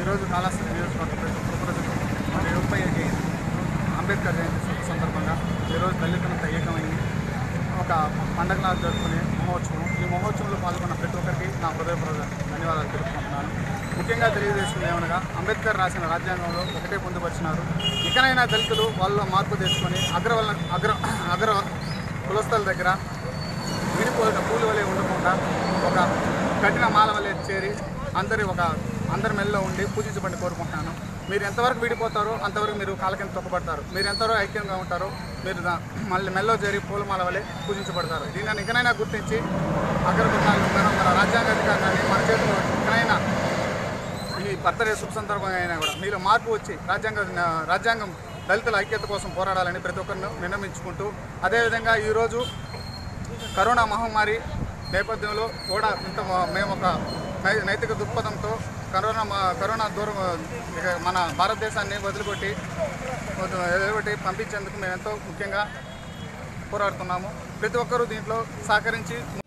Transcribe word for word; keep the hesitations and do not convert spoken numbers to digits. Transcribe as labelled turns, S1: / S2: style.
S1: ఈరోజు కాళహస్తి నియోజకవర్గ ప్రజలు మరి ముప్పై అంబేద్కర్ జయంతి సందర్భంగా ఈరోజు దళితులంతా ఏకమైంది ఒక పండగలా జరుపుకునే మహోత్సవం. ఈ మహోత్సవంలో పాల్గొన్న ప్రతి ఒక్కరికి నా హృదయపూర్వక ధన్యవాదాలు తెలుపుకుంటున్నాను. ముఖ్యంగా తెలియజేస్తుంది ఏమనగా అంబేద్కర్ రాసిన రాజ్యాంగంలో ఒకటే పొందుపరిచినారు. ఇకనైనా దళితులు వాళ్ళ మార్పు తెచ్చుకొని అగ్రవల్ల అగ్ర అగ్ర కులస్తుల దగ్గర విడిపోయిన పూలు వలె ఉండకుండా ఒక కఠిన మాల వలె చేరి అందరి ఒక అందరి మెల్లో ఉండి పూజించబడి కోరుకుంటున్నాను. మీరు ఎంతవరకు విడిపోతారో అంతవరకు మీరు కాళ్ళ కింద తొక్కబడతారు. మీరు ఎంతవరకు ఐక్యంగా ఉంటారో మీరు మళ్ళీ మెల్లో చేరి పూలమాల వలె పూజించబడతారు. దీనిని ఇకనైనా గుర్తించి అగ్రకులాలు మన రాజ్యాంగ అధికారాన్ని మన చేతిలో ఇకనైనా ఈ బర్త్డే శుభ సందర్భంగా అయినా కూడా మీలో మార్పు వచ్చి రాజ్యాంగ రాజ్యాంగం దళితుల ఐక్యత కోసం పోరాడాలని ప్రతి ఒక్కరిని విన్నవించుకుంటూ, అదేవిధంగా ఈరోజు కరోనా మహమ్మారి నేపథ్యంలో కూడా ఇంత మేము ఒక నైతిక దృక్పథంతో కరోనా కరోనా దూరం మన భారతదేశాన్ని వదిలిపెట్టి వదిలిపెట్టి పంపించేందుకు మేము ఎంతో ముఖ్యంగా పోరాడుతున్నాము. ప్రతి ఒక్కరూ దీంట్లో సహకరించి